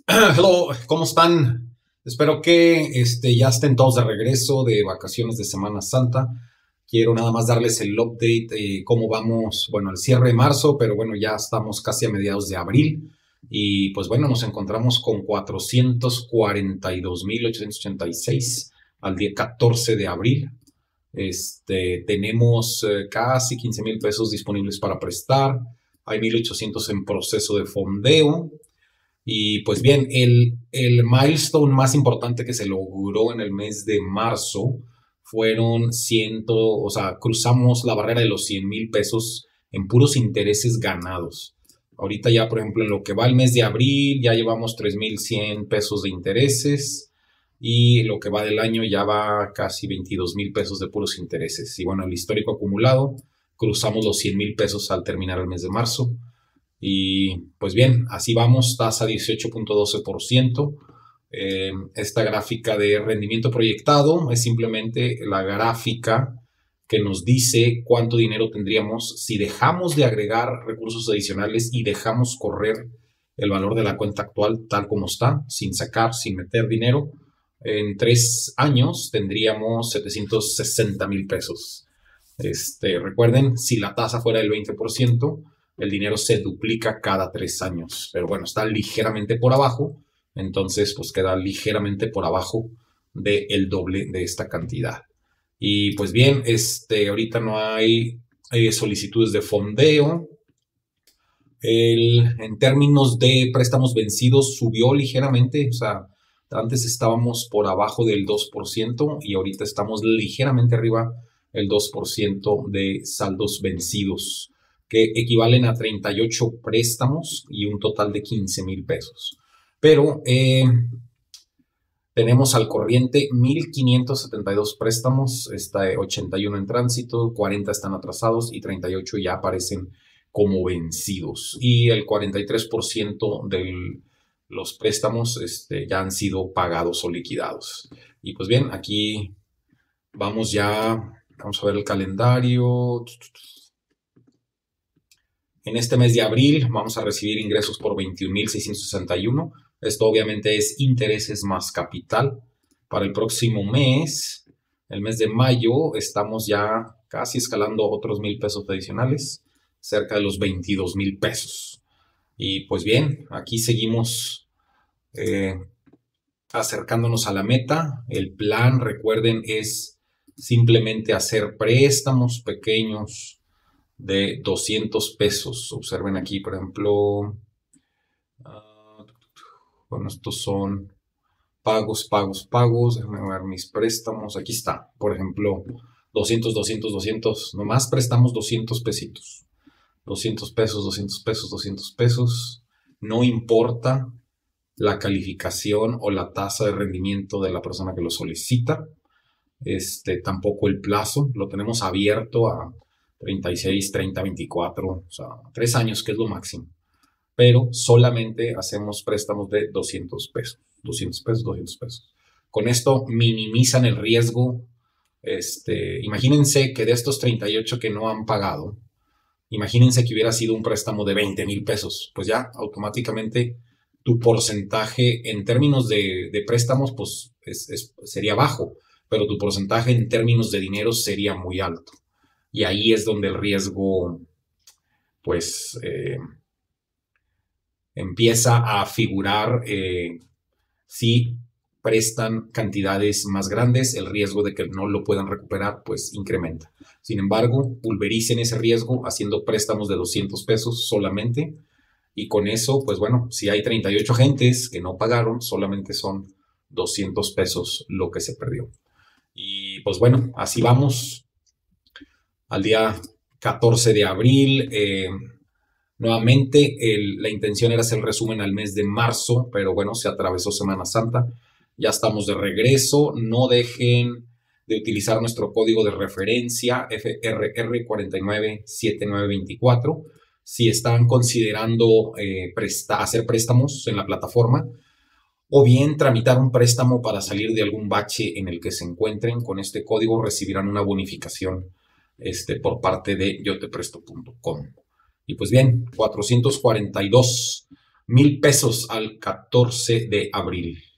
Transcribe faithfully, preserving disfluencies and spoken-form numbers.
Hello, ¿cómo están? Espero que este, ya estén todos de regreso de vacaciones de Semana Santa. Quiero nada más darles el update, eh, cómo vamos, bueno, al cierre de marzo, pero bueno, ya estamos casi a mediados de abril. Y pues bueno, nos encontramos con cuatrocientos cuarenta y dos mil ochocientos ochenta y seis al día catorce de abril. Este, tenemos eh, casi quince mil pesos disponibles para prestar. Hay mil ochocientos en proceso de fondeo. Y pues bien, el, el milestone más importante que se logró en el mes de marzo fueron ciento, o sea, cruzamos la barrera de los cien mil pesos en puros intereses ganados. Ahorita ya, por ejemplo, en lo que va el mes de abril, ya llevamos tres mil cien pesos de intereses y lo que va del año ya va casi veintidós mil pesos de puros intereses. Y bueno, el histórico acumulado, cruzamos los cien mil pesos al terminar el mes de marzo. Y pues bien, así vamos, tasa dieciocho punto doce por ciento. Eh, esta gráfica de rendimiento proyectado es simplemente la gráfica que nos dice cuánto dinero tendríamos si dejamos de agregar recursos adicionales y dejamos correr el valor de la cuenta actual tal como está, sin sacar, sin meter dinero. En tres años tendríamos setecientos sesenta mil pesos. Este, recuerden, si la tasa fuera del veinte por ciento, el dinero se duplica cada tres años. Pero bueno, está ligeramente por abajo, entonces pues queda ligeramente por abajo del doble de esta cantidad. Y pues bien, este, ahorita no hay eh, solicitudes de fondeo. El, en términos de préstamos vencidos subió ligeramente, o sea, antes estábamos por abajo del dos por ciento y ahorita estamos ligeramente arriba el dos por ciento de saldos vencidos, que equivalen a treinta y ocho préstamos y un total de quince mil pesos. Pero eh, tenemos al corriente mil quinientos setenta y dos préstamos, está ochenta y uno en tránsito, cuarenta están atrasados y treinta y ocho ya aparecen como vencidos. Y el cuarenta y tres por ciento de los préstamos este, ya han sido pagados o liquidados. Y pues bien, aquí vamos ya, vamos a ver el calendario. En este mes de abril vamos a recibir ingresos por veintiún mil seiscientos sesenta y uno. Esto obviamente es intereses más capital. Para el próximo mes, el mes de mayo, estamos ya casi escalando otros mil pesos adicionales, cerca de los veintidós mil pesos. Y pues bien, aquí seguimos eh, acercándonos a la meta. El plan, recuerden, es simplemente hacer préstamos pequeños de doscientos pesos. Observen aquí, por ejemplo, uh, bueno, estos son pagos, pagos, pagos. Déjenme ver mis préstamos. Aquí está, por ejemplo, doscientos, doscientos, doscientos. Nomás prestamos doscientos pesitos. doscientos pesos, doscientos pesos, doscientos pesos. No importa la calificación o la tasa de rendimiento de la persona que lo solicita. Este, tampoco el plazo. Lo tenemos abierto a treinta y seis, treinta, veinticuatro, o sea, tres años, que es lo máximo. Pero solamente hacemos préstamos de doscientos pesos, doscientos pesos, doscientos pesos. Con esto minimizan el riesgo. Este, imagínense que de estos treinta y ocho que no han pagado, imagínense que hubiera sido un préstamo de veinte mil pesos, pues ya automáticamente tu porcentaje en términos de, de préstamos pues es, es, sería bajo, pero tu porcentaje en términos de dinero sería muy alto. Y ahí es donde el riesgo, pues, eh, empieza a figurar. Eh, si prestan cantidades más grandes, el riesgo de que no lo puedan recuperar, pues, incrementa. Sin embargo, pulvericen ese riesgo haciendo préstamos de doscientos pesos solamente. Y con eso, pues bueno, si hay treinta y ocho gentes que no pagaron, solamente son doscientos pesos lo que se perdió. Y pues bueno, así vamos. Al día catorce de abril, eh, nuevamente el, la intención era hacer el resumen al mes de marzo, pero bueno, se atravesó Semana Santa, ya estamos de regreso. No dejen de utilizar nuestro código de referencia F R R cuatro nueve siete nueve dos cuatro si están considerando eh, presta, hacer préstamos en la plataforma, o bien tramitar un préstamo para salir de algún bache en el que se encuentren. Con este código recibirán una bonificación Este, por parte de yotepresto punto com. Y pues bien, cuatrocientos cuarenta y dos mil pesos al catorce de abril.